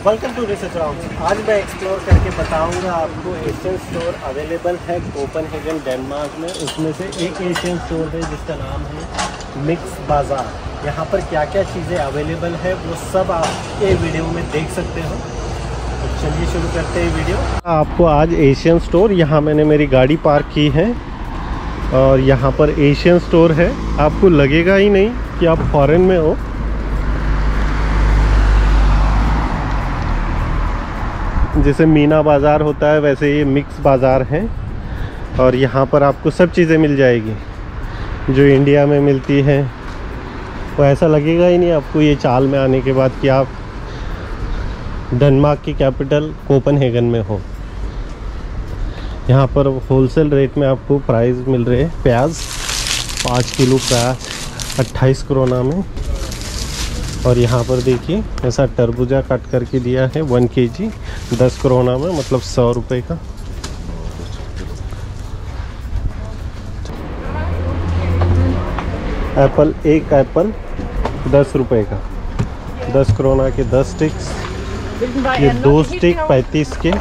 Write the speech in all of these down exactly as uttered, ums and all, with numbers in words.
Welcome to research round. आज मैं explore करके बताऊंगा आपको एशियन स्टोर अवेलेबल है कोपेनहेगन डेनमार्क में। उसमें से एक एशियन स्टोर है जिसका नाम है मिक्स बाज़ार। यहाँ पर क्या क्या चीज़ें अवेलेबल है वो सब आप ये वीडियो में देख सकते हो। तो चलिए शुरू करते हैं वीडियो। आपको आज एशियन स्टोर, यहाँ मैंने मेरी गाड़ी पार्क की है और यहाँ पर एशियन स्टोर है। आपको लगेगा ही नहीं कि आप फॉरेन में हो। जैसे मीना बाज़ार होता है वैसे ये मिक्स बाज़ार है और यहाँ पर आपको सब चीज़ें मिल जाएगी जो इंडिया में मिलती है। तो ऐसा लगेगा ही नहीं आपको ये चाल में आने के बाद कि आप डेनमार्क की कैपिटल कोपेनहेगन में हो। यहाँ पर होलसेल रेट में आपको प्राइस मिल रहे हैं। प्याज पाँच किलो प्याज अट्ठाईस करोना में। और यहाँ पर देखिए ऐसा तरबूजा काट करके दिया है वन केजी दस करोना में, मतलब सौ रुपये का। एप्पल, एक एप्पल दस रुपये का, दस करोना के दस स्टिक्स। ये दो स्टिक पैंतीस के।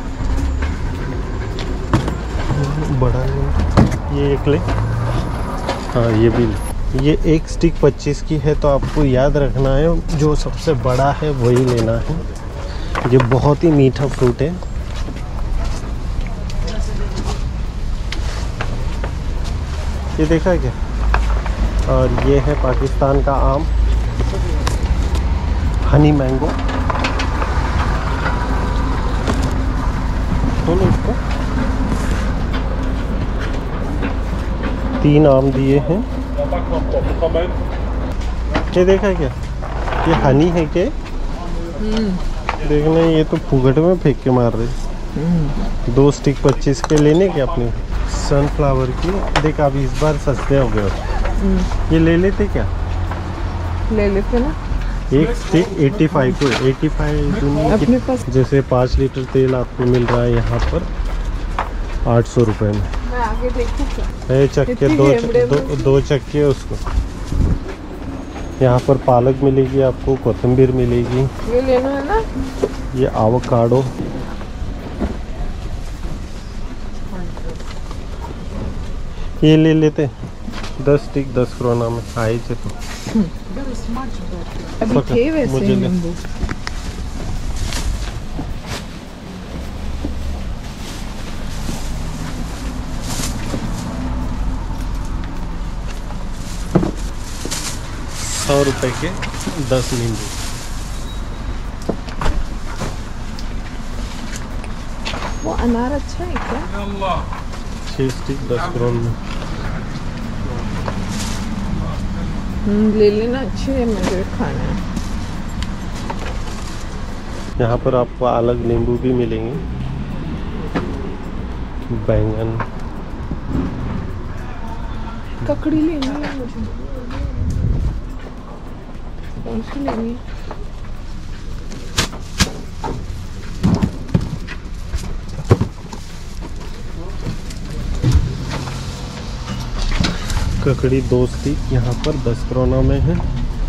बड़ा ये एक ले, हाँ ये भी। ये एक स्टिक पच्चीस की है, तो आपको याद रखना है जो सबसे बड़ा है वही लेना है। ये बहुत ही मीठा फ्रूट है। ये देखा क्या? और ये है पाकिस्तान का आम, हनी मैंगो। खोलो इसको। तीन आम दिए हैं। ये देखा क्या? ये हनी है क्या? देखना, ये तो फुगट में फेंक के मार रहे। दो स्टिक पच्चीस के लेने के अपने सनफ्लावर की। देख आप इस बार सस्ते हो गए हो। ये ले लेते क्या? ले लेते ना। एक स्टिक पचासी को पचासी अपने पास। जैसे पाँच लीटर तेल आपको मिल रहा है यहाँ पर आठ सौ रुपये में। मैं आगे देखूं क्या? ये चक्के दो, दो, दो चक्के उसको। यहाँ पर पालक मिलेगी आपको, कोथिंबीर मिलेगी। ये लेना है ना। ये आवोकाडो। ये ले लेते दस स्टिक दस करोना में आए थे तो। अभी थे वैसे मुझे नींबू। सौ रुपए के दस नींबू। वो अनार अच्छा है क्या? छः स्टिक दस करोड़ में। हम्म, ले लेना, अच्छे है, मुझे खाना है। यहाँ पर आपको अलग नींबू भी मिलेंगे। बैंगन, ककड़ी लेनी है मुझे। कौन सी लेनी है? ककड़ी दो स्टिक यहाँ पर दस करोना में है।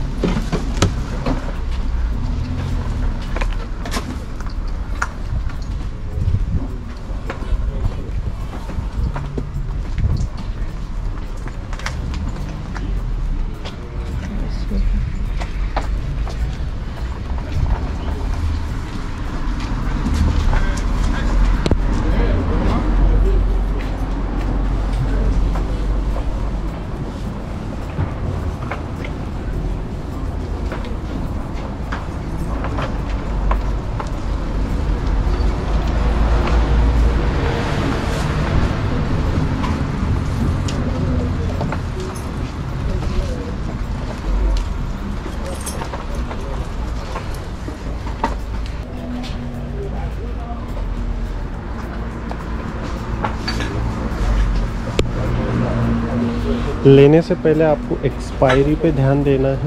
लेने से पहले आपको एक्सपायरी पे ध्यान देना है।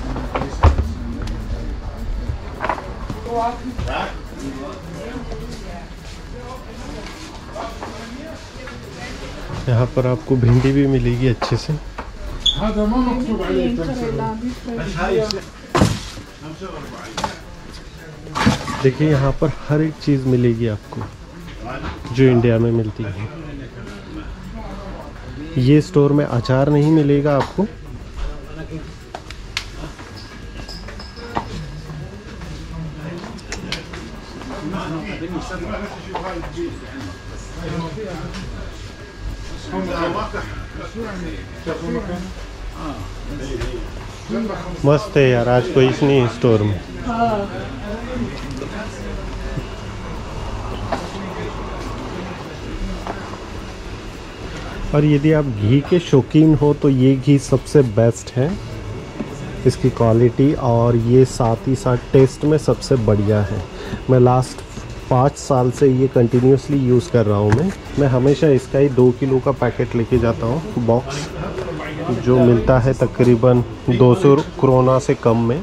यहाँ पर आपको भिंडी भी मिलेगी अच्छे से। देखिए यहाँ पर हर एक चीज़ मिलेगी आपको जो इंडिया में मिलती है। ये स्टोर में अचार नहीं मिलेगा आपको, मस्त है यार, आज कोई नहीं है स्टोर में। और यदि आप घी के शौकीन हो तो ये घी सबसे बेस्ट है, इसकी क्वालिटी और ये साथ ही साथ टेस्ट में सबसे बढ़िया है। मैं लास्ट पाँच साल से ये कंटिन्यूसली यूज़ कर रहा हूँ। मैं मैं हमेशा इसका ही दो किलो का पैकेट लेके जाता हूँ, बॉक्स जो मिलता है तकरीबन दो सौ क्रोना से कम में।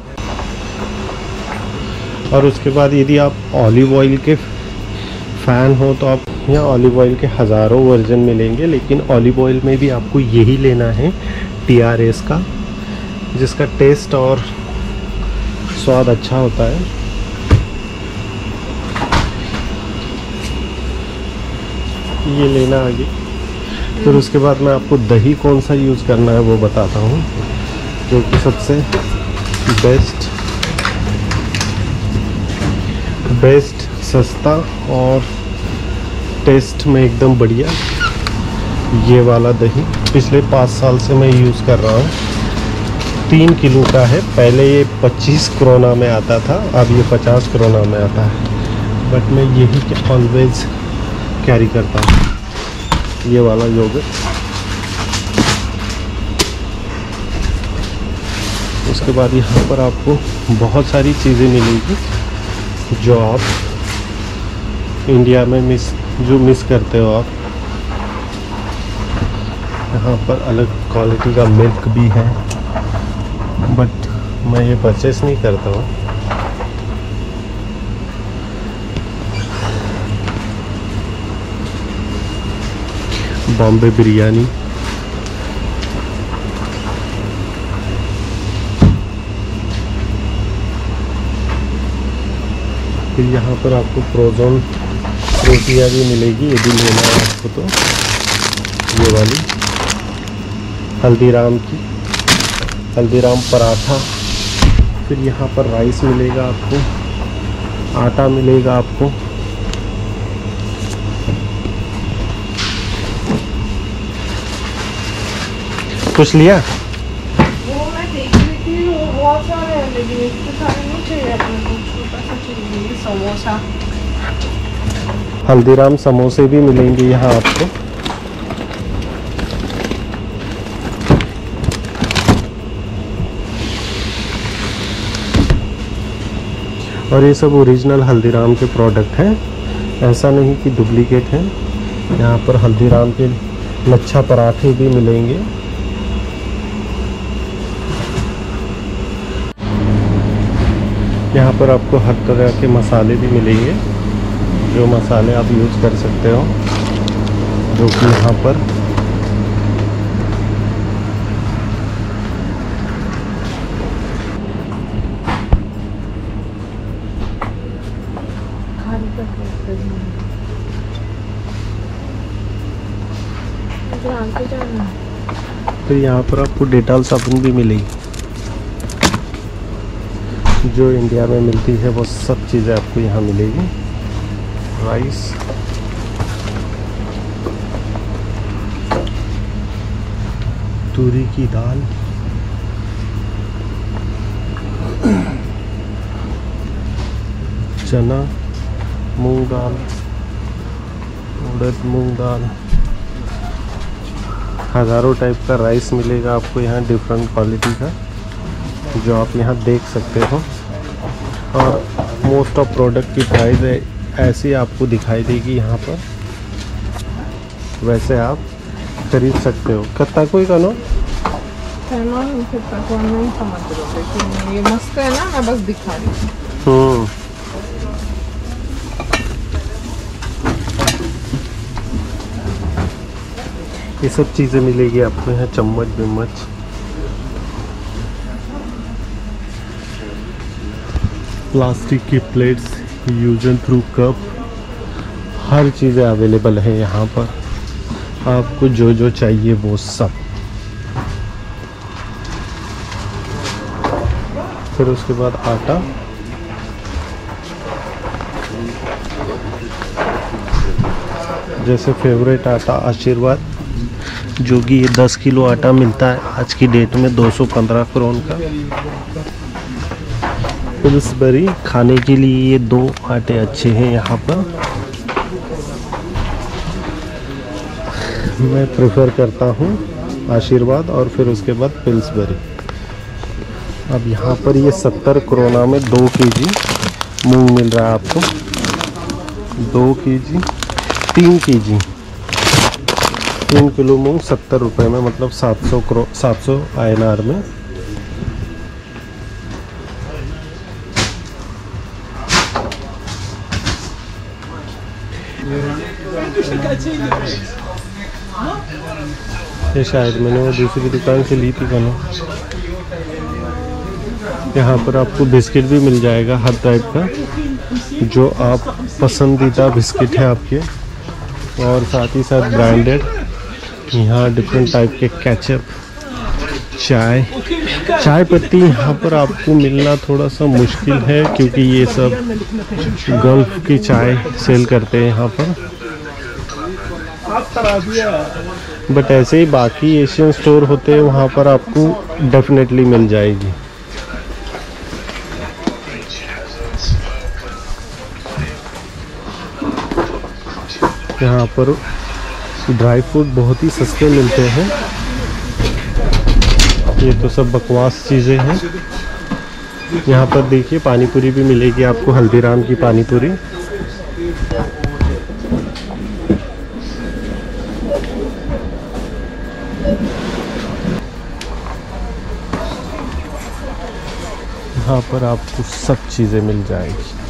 और उसके बाद यदि आप ऑलिव ऑयल के फ़ैन हो तो आप यहाँ ऑलिव ऑयल के हज़ारों वर्जन मिलेंगे, लेकिन ऑलिव ऑयल में भी आपको यही लेना है टी आर एस का, जिसका टेस्ट और स्वाद अच्छा होता है। ये लेना आगे। फिर उसके बाद मैं आपको दही कौन सा यूज़ करना है वो बताता हूँ, जो कि सबसे बेस्ट बेस्ट सस्ता और टेस्ट में एकदम बढ़िया ये वाला दही पिछले पाँच साल से मैं यूज़ कर रहा हूँ। तीन किलो का है, पहले ये पच्चीस क्रोना में आता था, अब ये पचास क्रोना में आता है, बट मैं यही ऑलवेज कैरी करता हूँ, ये वाला योगर्ट। उसके बाद यहाँ पर आपको बहुत सारी चीज़ें मिलेगी जो आप इंडिया में मिस जो मिस करते हो आप। यहाँ पर अलग क्वालिटी का मिल्क भी है, बट मैं ये परचेस नहीं करता हूँ। बॉम्बे बिरयानी, फिर यहाँ पर आपको फ्रोज़न रोटियाँ भी मिलेगी यदि लेना है आपको तो, ये वाली हल्दीराम की हल्दीराम पराठा। फिर यहाँ पर राइस मिलेगा आपको, आटा मिलेगा आपको, कुछ लिया? वो मैं देख रही थी, वो बहुत सारे हैं लेकिन इतने सारे नहीं चाहिए अपने को, छोटा सा चाहिए समोसा। हल्दीराम समोसे भी मिलेंगे यहाँ आपको। और ये सब ओरिजिनल हल्दीराम के प्रोडक्ट हैं, ऐसा नहीं कि डुप्लीकेट हैं। यहाँ पर हल्दीराम के लच्छा पराठे भी मिलेंगे। यहाँ पर आपको हर तरह के मसाले भी मिलेंगे, जो मसाले आप यूज़ कर सकते हो, जो कि यहाँ पर तो यहाँ पर आपको डेटॉल साबुन भी मिलेगी, जो इंडिया में मिलती है वो सब चीज़ें आपको यहाँ मिलेगी। राइस, तूरी की दाल, चना, मूंग दाल, उड़द मूंग दाल, हज़ारों टाइप का राइस मिलेगा आपको यहाँ, डिफरेंट क्वालिटी का, जो आप यहाँ देख सकते हो। और मोस्ट ऑफ प्रोडक्ट की प्राइस ऐसी आपको दिखाई देगी यहाँ पर, वैसे आप खरीद सकते हो। कत्ता कोई का नो नहीं समझ रहा, लेकिन ये मस्त है ना, मैं बस दिखा रही हूँ। ये सब चीज़ें मिलेगी आपको यहाँ, चम्मच बिम्मच, प्लास्टिक की plates use and throw cup, हर चीज़ें अवेलेबल है यहाँ पर। आपको जो जो चाहिए वो सब। फिर उसके बाद आटा, जैसे फेवरेट आटा आशीर्वाद, जो कि ये दस किलो आटा मिलता है आज की डेट में दो सौ पंद्रह करोड़ का। पिल्सबरी, खाने के लिए ये दो आटे अच्छे हैं यहाँ पर। मैं प्रेफर करता हूँ आशीर्वाद और फिर उसके बाद पिल्सबरी। अब यहाँ पर ये सत्तर करोना में दो केजी मूंग मिल रहा है आपको। दो केजी तीन केजी तीन किलो मूंग सत्तर रुपये में, मतलब सात सौ करो सात सौ आई एन आर में। ये शायद मैंने वो दूसरी दुकान से ली थी बनो। यहाँ पर आपको बिस्किट भी मिल जाएगा हर टाइप का, जो आप पसंदीदा बिस्किट है आपके, और साथ ही साथ ब्रांडेड। यहाँ डिफरेंट टाइप के केचप, चाय चाय पत्ती यहाँ पर आपको मिलना थोड़ा सा मुश्किल है, क्योंकि ये सब गल्फ की चाय सेल करते हैं यहाँ पर। बट ऐसे ही बाकी एशियन स्टोर होते हैं, वहाँ पर आपको डेफिनेटली मिल जाएगी। यहाँ पर ड्राई फ्रूट बहुत ही सस्ते मिलते हैं। ये तो सब बकवास चीज़ें हैं। यहाँ पर देखिए पानी पूरी भी मिलेगी आपको, हल्दीराम की पानी पूरी। यहाँ पर आपको सब चीज़ें मिल जाएगी।